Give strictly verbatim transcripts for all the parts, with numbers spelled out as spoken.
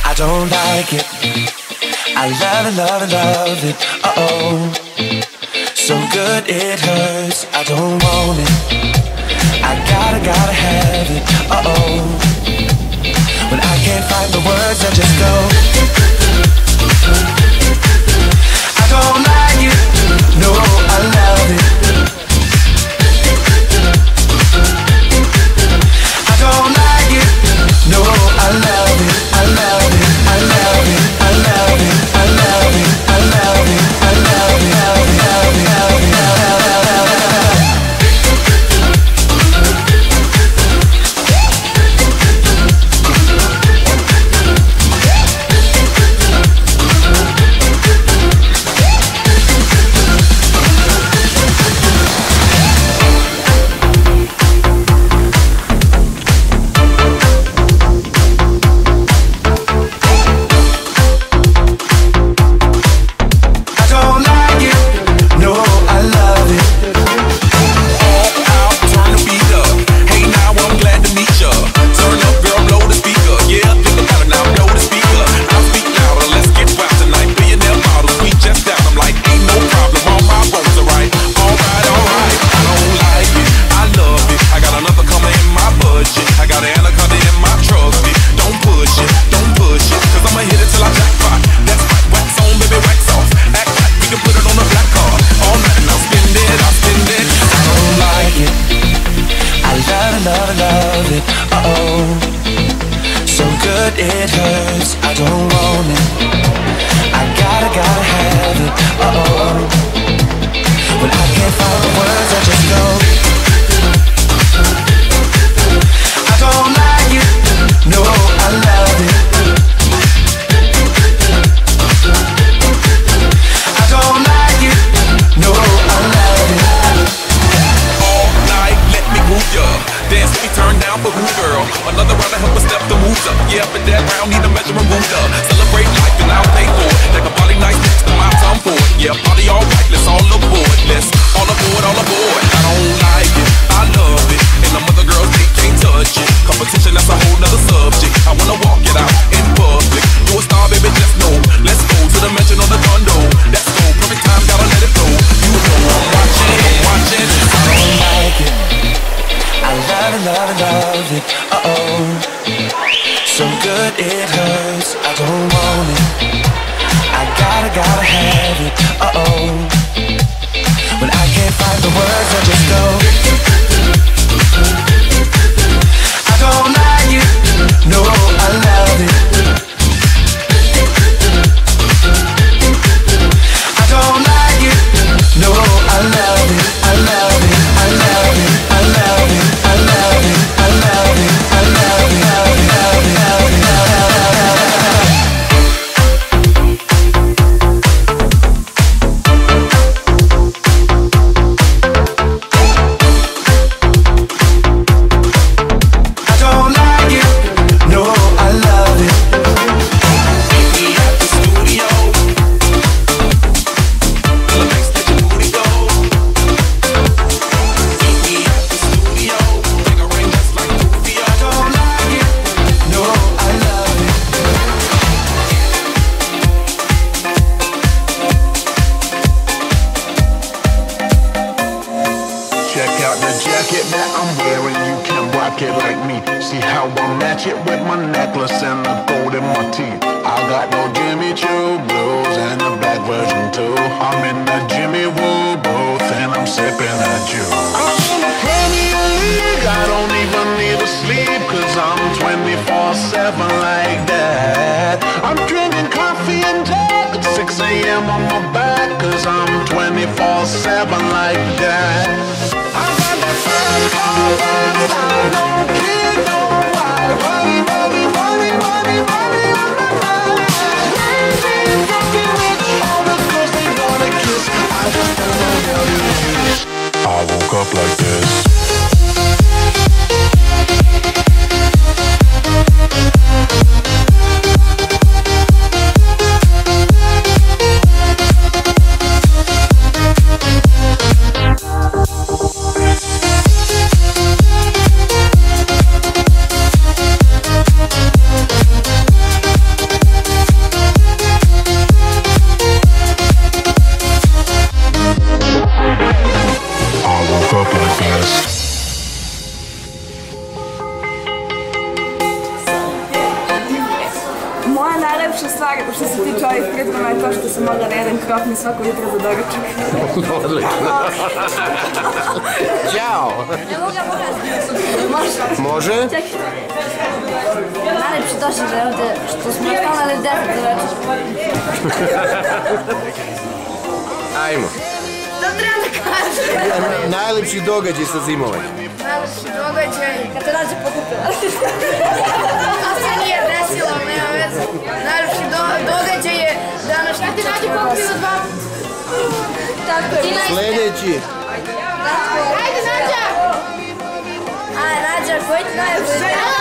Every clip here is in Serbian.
I don't like it. I love it, love it, love it. Uh-oh, so good it hurts. I don't want it. I gotta, gotta have it. Uh-oh, when I can't find the words, I just go. I don't like it. No, I love it. I don't like it. No, I love it. I love it. I love it. I love it. I love it. I love it. I love it. Love it. Love it. Love it. najlepša stvar što se tiče ovih priprema je to što sam mogla na jedan krofni svako jutro za doručak. Odlično. Ćao. Ne mogu ja pokazati. Može? Najlepši došli ovde što smo nastavljali deset za večer. Ajmo. To treba da kažem. Najlepši događaj sa zimovanjem. Najlepši događaj kad te nađe pokupila. To se nije desilo, nema veze. Najlepši događaj je današnji... Kad te nađe pokupila dva... Tako je. Sljedeći. Ajde, Nađa! Ajde, Nađa, koji ti najlepši?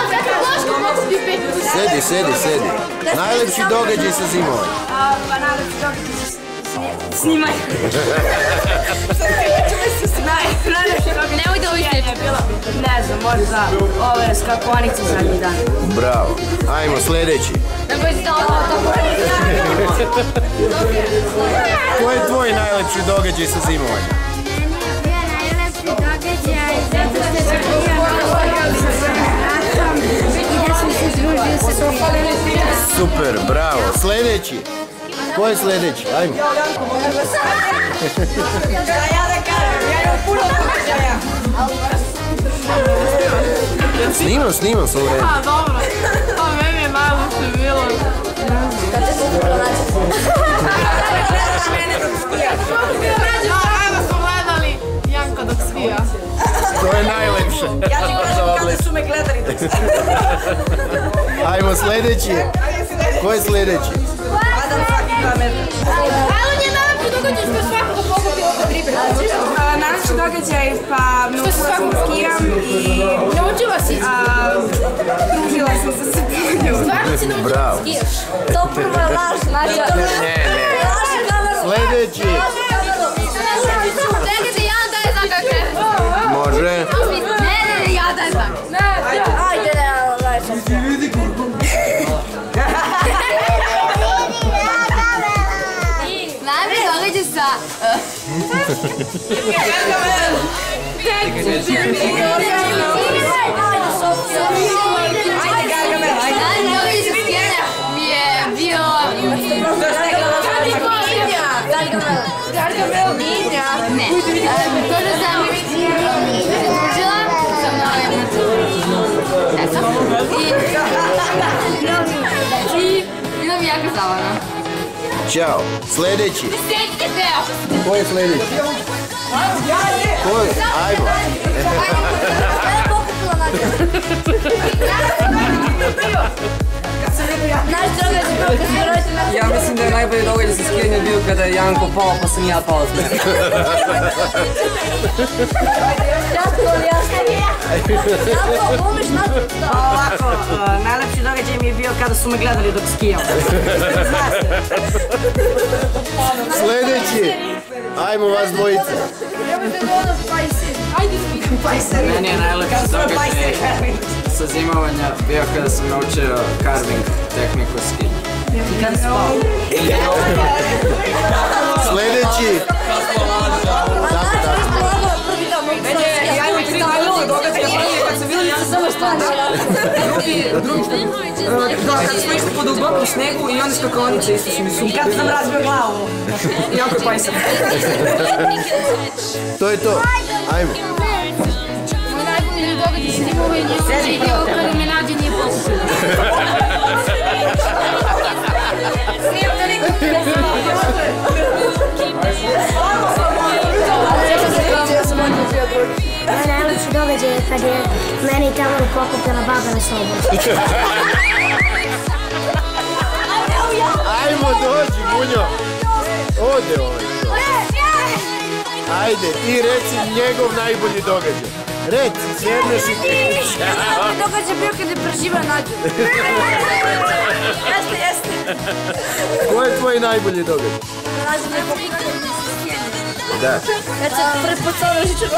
Sedi, sedi, sedi. Najlepši događaj sa zimovanjem. Pa najlepši događaj sa snimanje. Nemoj da uvijek je bilo. Ne znam, možda ove skakonice zadnji dan. Bravo. Ajmo, sljedeći. Koji je tvoj najlepši događaj sa zimovanjem? Najlepši događaj zato što sam i da sam se združio sa prijateljima. Super, bravo. Sljedeći. Ko je sljedeći? Ajmo. Ja da kažem, ja imam puno događaja. Snimam, snimam se u redu. A, dobro. Pa meni je najlepše bilo. Kad te se dobro nađe. Ajmo smo gledali Janko dok svija. To je najlepše. Ja ti kažem kada su me gledali dok svija. Ajmo, sljedeći. Ko je sljedeći? Adam svaki dva metra. Ali on je najlepše događaj što svakako pokupio oko dribe. Najlepši događaj, pa naučila sam da skijam i... Naučila si? Družila sam se sa Punjom. Stvarno si naučila Bravo. da skijaš? To prvo je laž, Nađa. Ne, ne. Sljedeći. Čekaj da ja dajem za kakve. Može. Ne, ne, ne, ja dajem za. Ajde, ne, daj sam se. Najbolje događaj sa... Najbolje događaj sa skijanja mi je bio... Gargamel Ninja. Ne. To što sam se družila sa novim tetom i... I bilo mi jako zabavno. Ćao. Sljedeći. Sjetite se! Ko je sljedeći? Ko je? Ajmo. Ja mislim da je najbolji događaj sa skijanjem bio kada je Janko pao pa sam ja pao s mesta. Ovako, najlepši događaj mi je bio kada su me gledali dok skijam. Sljedeći. Ajmo vas dvojice. Meni je najlepši događaj sa zimovanja bio kada sam naučio carving tehniku skijanja. I kada spao. Sljedeći. Ja imam tri najlepši događaja. Prvi je kad sam vidjeli sa samo stvarno. Drugi, drugi. Da, kad smo išli po dubokom snegu i one skakonice isto su mi super. Kad sam razbio glavu. I jako je pajsan. To je to. Ajmo. Moj najbolji događaj sa zimovanje je video kada me Nađa nije poslušala. Moj najlepši događaj je kad je meni i Tamaru pokupila baba na sobu. Ajmo dođi, Munjo. Ode ovaj to. Ajde, ti reci njegov najbolji događaj. Reci, sjedneš i ti. Najbolji događaj bio kad je preživao Nađu. Jeste, jeste. Ko je tvoj najbolji događaj? Nađu me pokupila skijanje. Da. Ja se prepucala žičaru.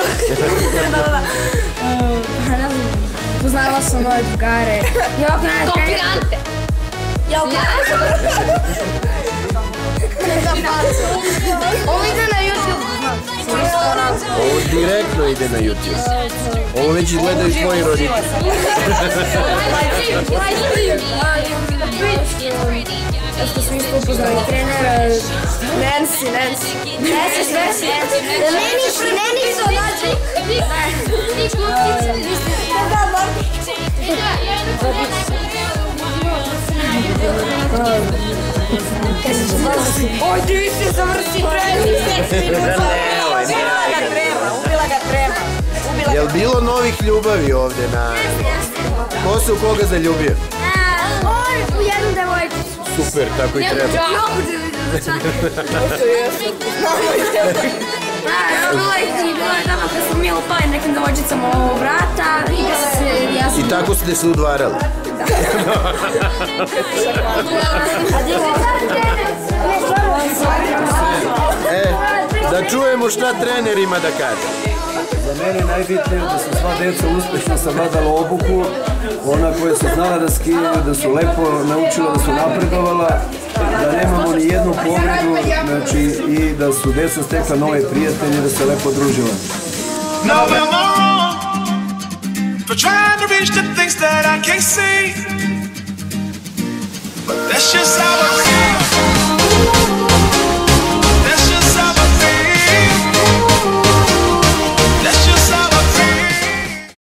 Poznala sam nove drugare. Kopirante! Ja ovo ide na YouTube. Ovo direktno ide na YouTube. Ovo već gledaju tvoji roditelji. što smo isto upoznali trenera, Nancy, Nancy. Nancy, Nancy. Nenić, Nenić, znači. Oj, ti više završi trening. Ubila ga trema. Jel bilo novih ljubavi ovdje na... Ko se u koga zaljubio? On u jednu devojčicu. Super, tako i treba. Bilo je tamo kad smo mi upali nekim devojčicama u vrata i da se... ja sam... I tako ste se udvarali? E, da čujemo šta trener ima da kaže. Za mene je najbitnije da su sva djeca uspješno savladala obuku, ona koja su znala da skijaju, da su lepo naučila, da su napredovala, da nemamo ni jednu povredu, znači i da su djeca stekla nove prijatelje, da se lepo družila. No, am I wrong for trying to reach the things that I can't see? But that's just how it